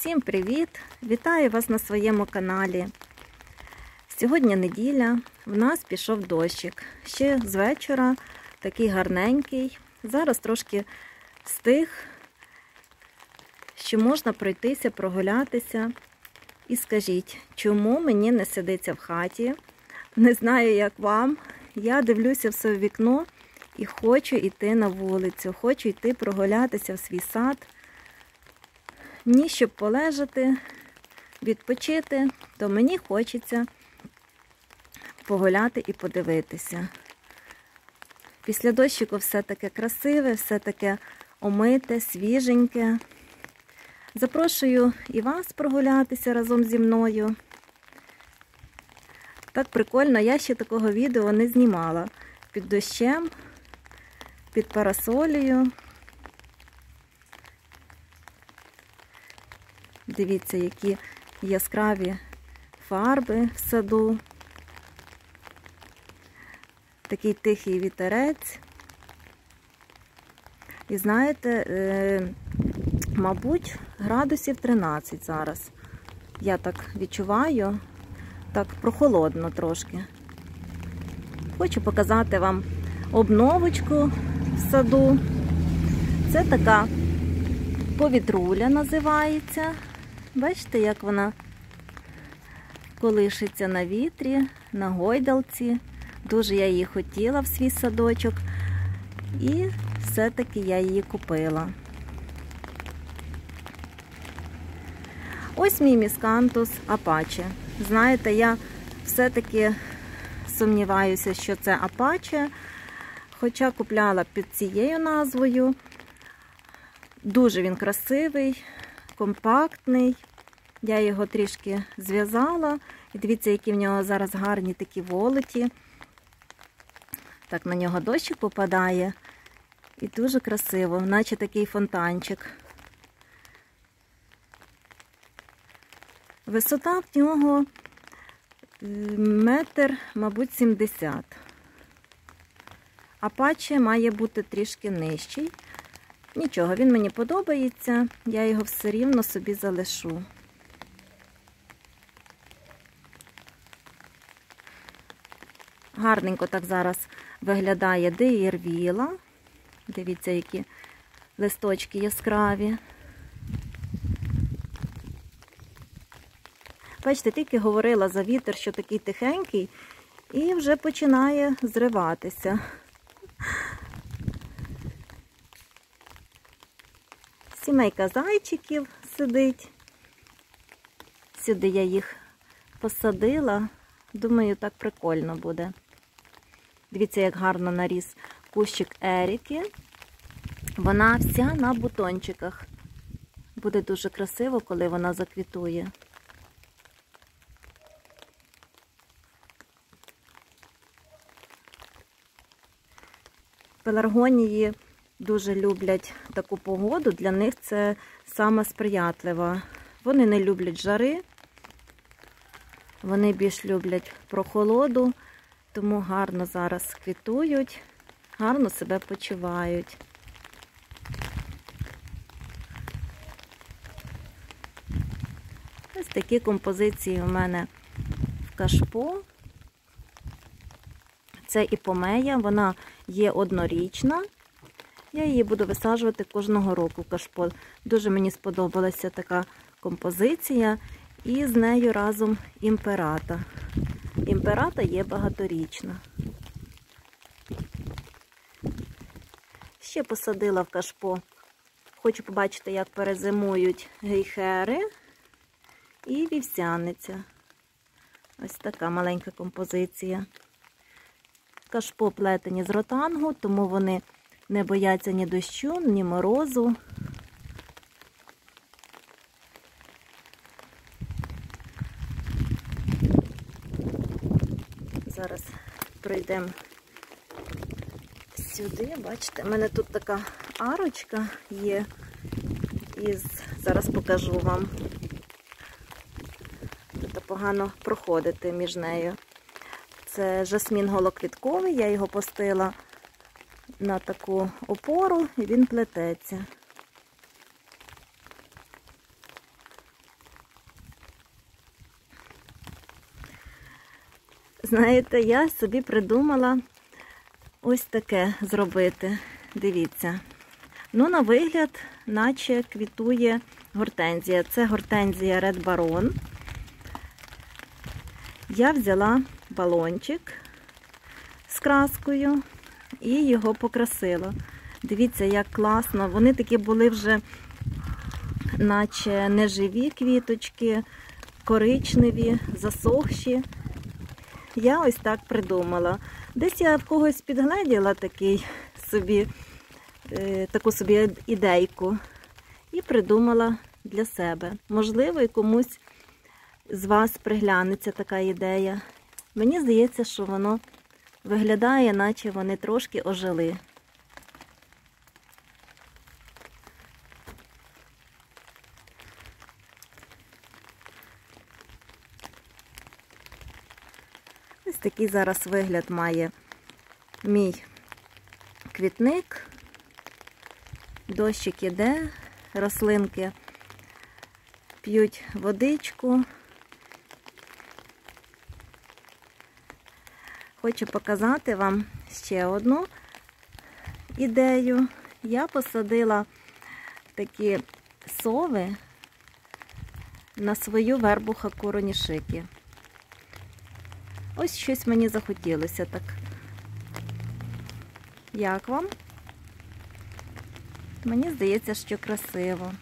Всім привіт! Вітаю вас на своєму каналі. Сьогодні неділя, в нас пішов дощик. Ще з вечора, такий гарненький. Зараз трошки стих, що можна пройтися, прогулятися. І скажіть, чому мені не сидиться в хаті? Не знаю, як вам. Я дивлюся все в вікно і хочу йти на вулицю, хочу йти прогулятися в свій сад. Ні, щоб полежати, відпочити, то мені хочеться погуляти і подивитися. Після дощику все таке красиве, все таке омите, свіженьке. Запрошую і вас прогулятися разом зі мною. Так прикольно, я ще такого відео не знімала. Під дощем, під парасолею. Дивіться, які яскраві фарби в саду. Такий тихий вітерець. І знаєте, мабуть, градусів 13 зараз. Я так відчуваю, так прохолодно трошки. Хочу показати вам обновочку в саду. Це така повітруля називається. Бачите, як вона колишиться на вітрі, на гойдалці. Дуже я її хотіла в свій садочок. І все-таки я її купила. Ось мій міскантус Апаче. Знаєте, я все-таки сумніваюся, що це Апаче. Хоча купляла під цією назвою. Дуже він красивий, компактний. Я його трішки зв'язала. І дивіться, які в нього зараз гарні такі волоті. Так, на нього дощик попадає. І дуже красиво, наче такий фонтанчик. Висота в нього метр, мабуть, 70. Апаче має бути трішки нижчий. Нічого, він мені подобається, я його все рівно собі залишу. Гарненько так зараз виглядає деірвіла. Дивіться, які листочки яскраві. Бачите, тільки говорила за вітер, що такий тихенький, і вже починає зриватися. Сімейка зайчиків сидить. Сюди я їх посадила. Думаю, так прикольно буде. Дивіться, як гарно наріс кущик Еріки. Вона вся на бутончиках. Буде дуже красиво, коли вона заквітує. Пеларгонії дуже люблять таку погоду, для них це саме сприятлива. Вони не люблять жари, вони більш люблять прохолоду, тому гарно зараз квітують, гарно себе почувають. Ось такі композиції у мене в кашпо. Це іпомея, вона є однорічна. Я її буду висаджувати кожного року в кашпо. Дуже мені сподобалася така композиція. І з нею разом імперата. Імперата є багаторічна. Ще посадила в кашпо. Хочу побачити, як перезимують гейхери і вівсяниця. Ось така маленька композиція. Кашпо плетені з ротангу, тому вони не бояться ні дощу, ні морозу. Зараз пройдемо сюди. Бачите, в мене тут така арочка є. Зараз покажу вам. Тут погано проходити між нею. Це жасмін голоквітковий, я його пустила на таку опору і він плететься. Знаєте, я собі придумала ось таке зробити. Дивіться. Ну, на вигляд, наче квітує гортензія. Це гортензія Red Baron. Я взяла балончик з краскою і його покрасила. Дивіться, як класно. Вони такі були вже, наче неживі квіточки, коричневі, засохші. Я ось так придумала. Десь я в когось підгледіла таку собі ідейку і придумала для себе. Можливо, і комусь з вас приглянеться така ідея. Мені здається, що воно виглядає, наче вони трошки ожили. Ось такий зараз вигляд має мій квітник. Дощик іде, рослинки п'ють водичку. Хочу показати вам ще одну ідею. Я посадила такі сови на свою вербу хакуронішики. Ось щось мені захотілося так. Як вам? Мені здається, що красиво.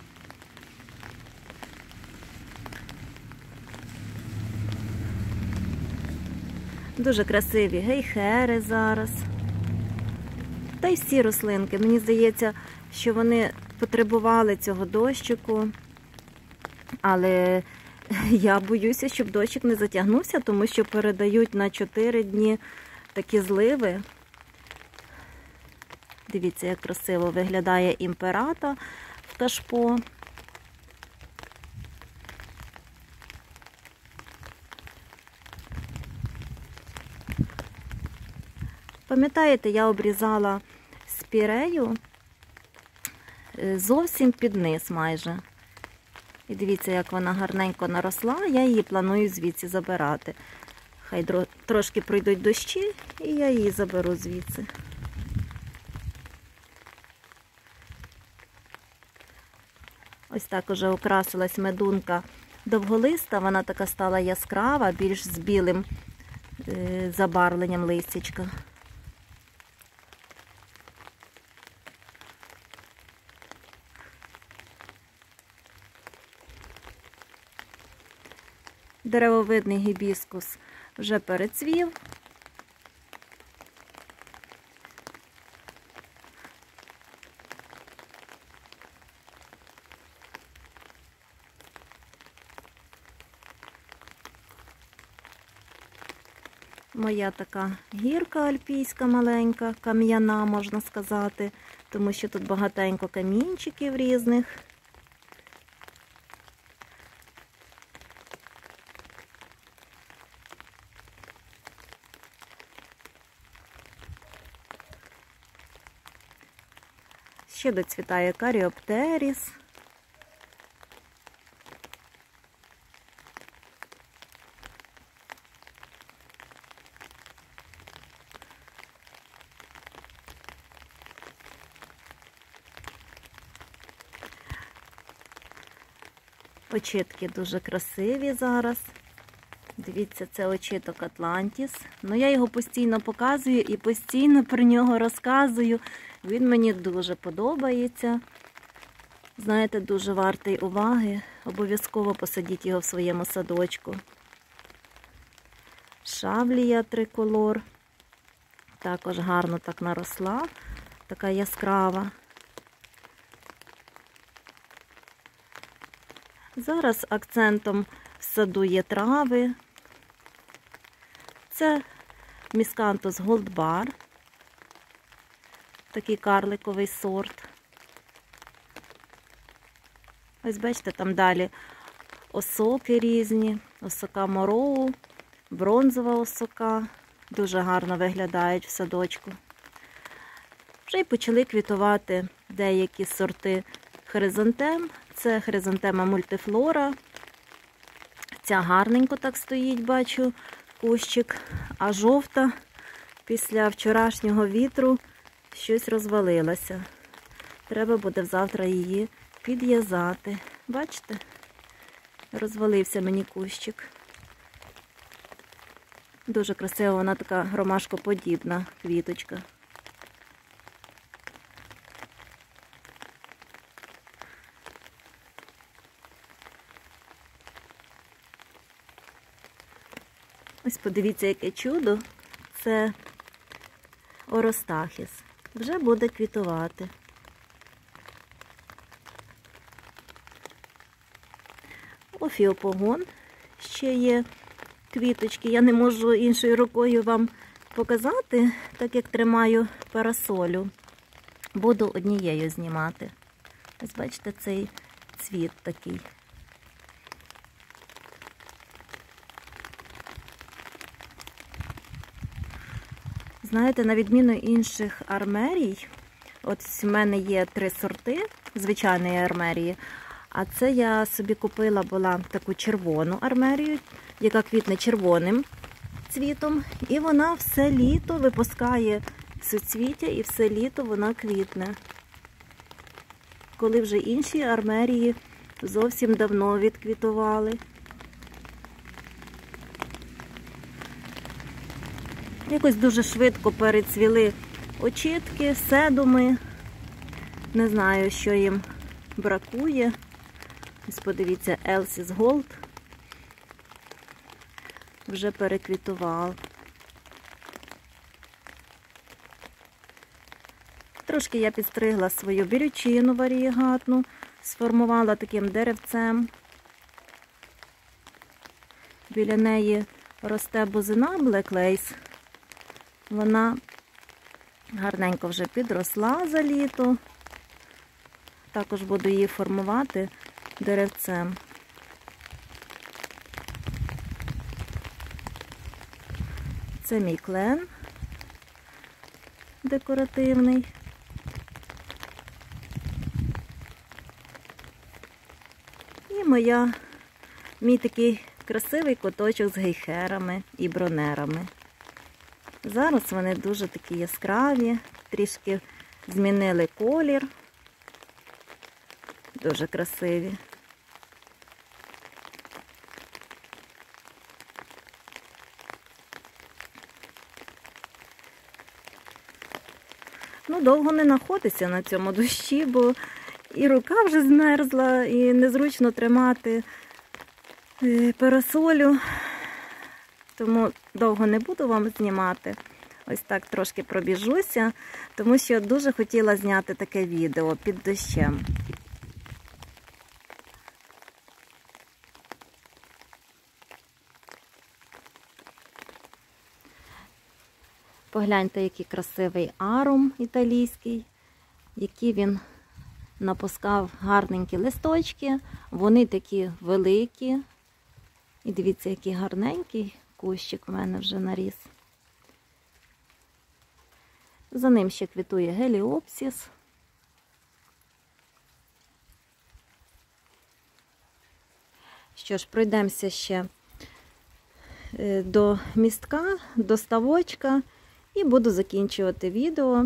Дуже красиві гейхери зараз. Та й всі рослинки. Мені здається, що вони потребували цього дощику. Але я боюся, щоб дощик не затягнувся, тому що передають на 4 дні такі зливи. Дивіться, як красиво виглядає імперата в кашпо. Пам'ятаєте, я обрізала спірею зовсім під низ майже. І дивіться, як вона гарненько наросла, я її планую звідси забирати. Хай трошки пройдуть дощі, і я її заберу звідси. Ось так уже окрасилась медунка довголиста, вона така стала яскрава, більш з білим забарвленням листячка. Деревовидний гібіскус вже перецвів. Моя така гірка альпійська маленька, кам'яна, можна сказати, тому що тут багатенько камінчиків різних. Ще доцвітає каріоптеріс. Очітки дуже красиві зараз. Дивіться, це очіток Атлантіс. Ну, я його постійно показую і постійно про нього розказую. Він мені дуже подобається. Знаєте, дуже вартий уваги. Обов'язково посадіть його в своєму садочку. Шавлія триколор. Також гарно так наросла. Така яскрава. Зараз акцентом в саду є трави. Це Miscanthus Gold Bar. Такий карликовий сорт. Ось бачите, там далі осоки різні, осока Мороу, бронзова осока. Дуже гарно виглядають в садочку. Вже й почали квітувати деякі сорти хризантем. Це хризантема мультифлора. Ця гарненько так стоїть, бачу, кущик, а жовта після вчорашнього вітру щось розвалилася. Треба буде завтра її підв'язати. Бачите? Розвалився мені кущик. Дуже красива, вона така ромашкоподібна квіточка. Ось подивіться, яке чудо. Це оростахіс. Вже буде квітувати. Офіопогон ще є квіточки. Я не можу іншою рукою вам показати, так як тримаю парасолю. Буду однією знімати. Ось бачите, цей цвіт такий. Знаєте, на відміну інших армерій, от в мене є 3 сорти звичайної армерії, а це я собі купила була таку червону армерію, яка квітне червоним цвітом, і вона все літо випускає суцвіття, і все літо вона квітне. Коли вже інші армерії зовсім давно відквітували. Якось дуже швидко перецвіли очітки, седуми. Не знаю, що їм бракує. Ось подивіться, Elsis Gold вже переквітував. Трошки я підстригла свою бірючину варієгатну, сформувала таким деревцем. Біля неї росте бузина Black Lace. Вона гарненько вже підросла за літо. Також буду її формувати деревцем. Це мій клен декоративний. І мій такий красивий куточок з гейхерами і бронерами. Зараз вони дуже такі яскраві, трішки змінили колір. Дуже красиві. Ну, довго не знаходиться на цьому дощі, бо і рука вже змерзла, і незручно тримати парасолю. Тому довго не буду вам знімати. Ось так трошки пробіжуся, тому що дуже хотіла зняти таке відео під дощем. Погляньте, який красивий арум італійський, які він напускав гарненькі листочки. Вони такі великі. І дивіться, який гарненький кущик в мене вже наріс. За ним ще квітує геліопсис. Що ж, пройдемося ще до містка, до ставочка і буду закінчувати відео.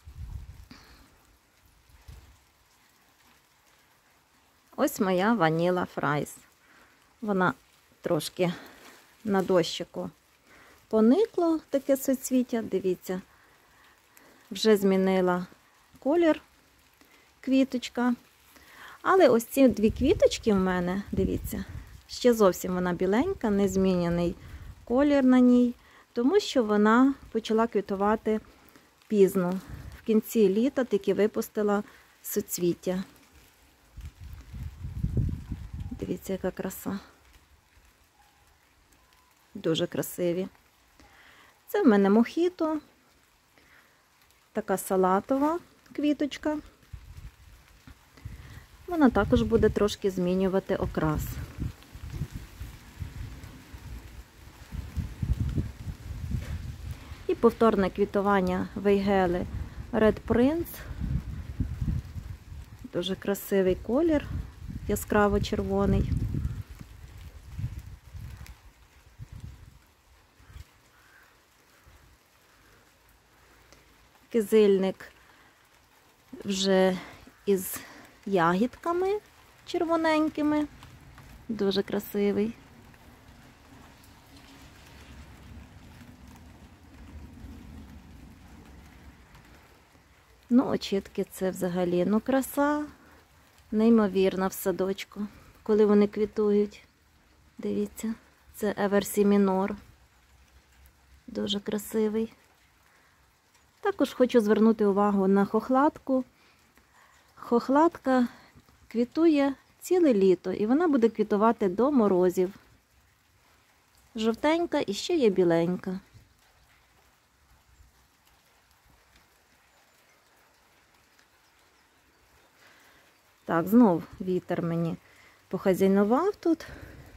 Ось моя ваніла фрайс. Вона трошки на дощику поникло таке суцвіття, дивіться. Вже змінила колір квіточка. Але ось ці 2 квіточки в мене, дивіться, ще зовсім вона біленька, не змінений колір на ній, тому що вона почала квітувати пізно. В кінці літа тільки випустила суцвіття. Дивіться, яка краса. Дуже красиві. Це в мене мохіто. Така салатова квіточка. Вона також буде трошки змінювати окрас. І повторне квітування вейгели Red Prince. Дуже красивий колір, яскраво червоний. кизильник вже із ягідками червоненькими. Дуже красивий. Ну, очітки це взагалі, ну, краса неймовірна в садочку, коли вони квітують. Дивіться, це Еверсі Мінор. Дуже красивий. Також хочу звернути увагу на хохлатку. Хохлатка квітує ціле літо, і вона буде квітувати до морозів. Жовтенька і ще є біленька. Так, знов вітер мені похазяйнував тут.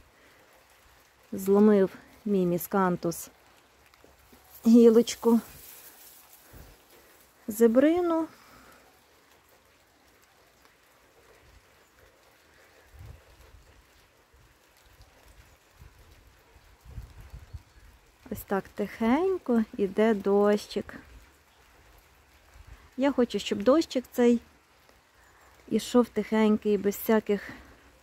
Зломив мій міскантус гілочку зебрину. Ось так тихенько іде дощик. Я хочу, щоб дощик цей ішов тихенький, без всяких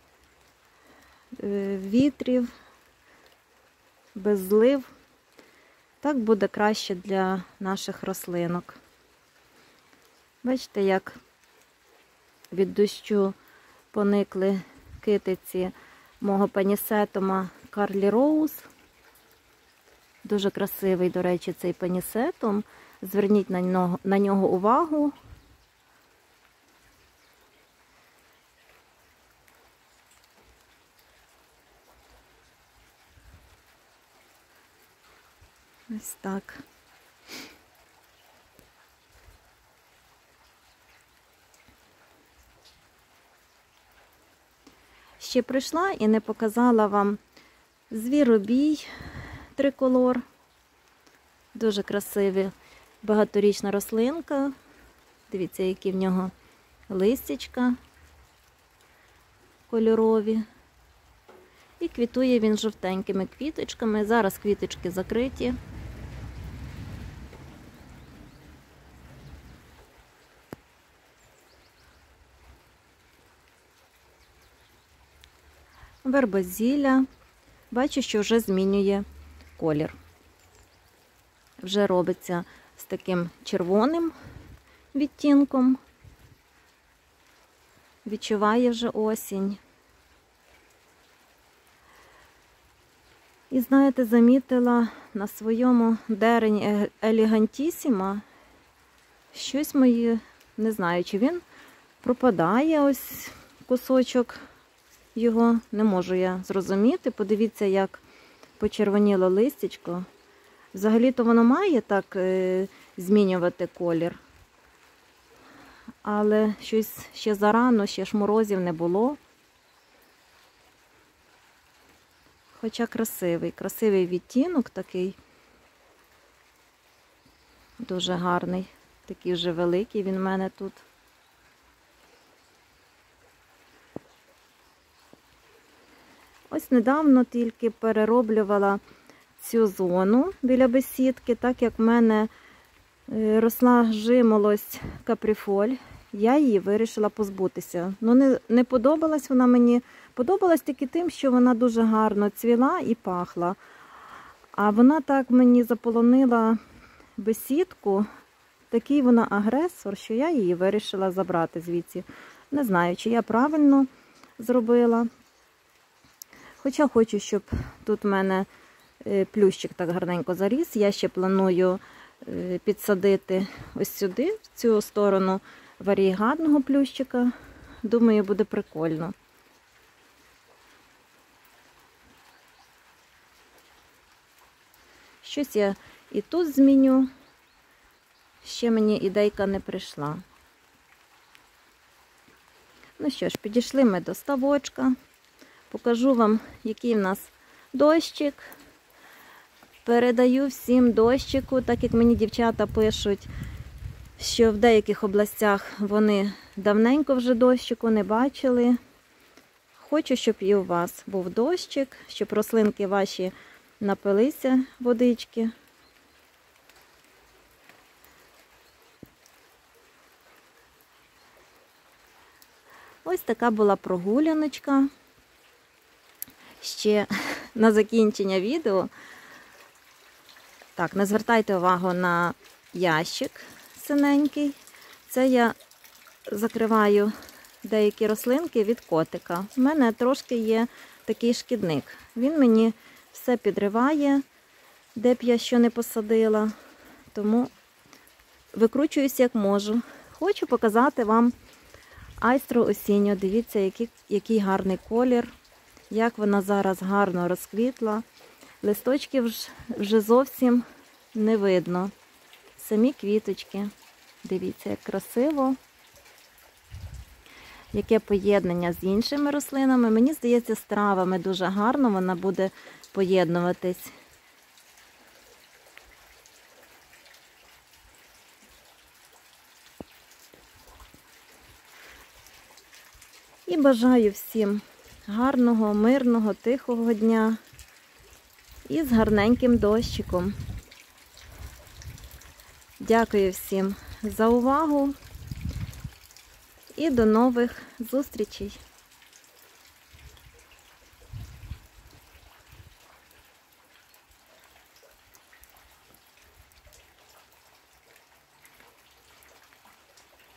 вітрів, без злив. Так буде краще для наших рослинок. Бачите, як від дощу поникли китиці мого панісетума Карлі Роуз. Дуже красивий, до речі, цей панісетум. Зверніть на нього увагу. Ось так. Ще прийшла і не показала вам звіробій триколор. Дуже красиві, багаторічна рослинка. Дивіться, які в нього листячка кольорові. І квітує він жовтенькими квіточками. Зараз квіточки закриті. Вербозілля. Бачу, що вже змінює колір. Вже робиться з таким червоним відтінком. Відчуває вже осінь. І, знаєте, замітила на своєму дерені елегантісіма щось моє, не знаю, чи він пропадає, ось кусочок його, не можу я зрозуміти. Подивіться, як почервоніло листячко. Взагалі-то воно має так змінювати колір. Але щось ще зарано, ще ж морозів не було. Хоча красивий відтінок такий. Дуже гарний. Такий вже великий він в мене тут. Ось недавно тільки перероблювала цю зону біля бесідки, так як в мене росла жимолость каприфоль, я її вирішила позбутися. Ну, не подобалась вона мені, подобалась тільки тим, що вона дуже гарно цвіла і пахла. А вона так мені заполонила бесідку, такий вона агресор, що я її вирішила забрати звідси. Не знаю, чи я правильно зробила. Хоча хочу, щоб тут в мене плющик так гарненько заріс. Я ще планую підсадити ось сюди, в цю сторону варієгатного плющика. Думаю, буде прикольно. Щось я і тут зміню. Ще мені ідейка не прийшла. Ну що ж, підійшли ми до ставочка. Покажу вам, який в нас дощик. Передаю всім дощику, так як мені дівчата пишуть, що в деяких областях вони давненько вже дощику не бачили. Хочу, щоб і у вас був дощик, щоб рослинки ваші напилися водички. Ось така була прогуляночка. Ще на закінчення відео. Так, не звертайте увагу на ящик синенький. Це я закриваю деякі рослинки від котика. У мене трошки є такий шкідник. Він мені все підриває, де б я що не посадила. Тому викручуюсь як можу. Хочу показати вам айстру осінню. Дивіться, який гарний колір. Як вона зараз гарно розквітла. Листочків вже зовсім не видно. Самі квіточки. Дивіться, як красиво. Яке поєднання з іншими рослинами. Мені здається, з травами дуже гарно вона буде поєднуватись. І бажаю всім гарного, мирного, тихого дня і з гарненьким дощиком. Дякую всім за увагу і до нових зустрічей!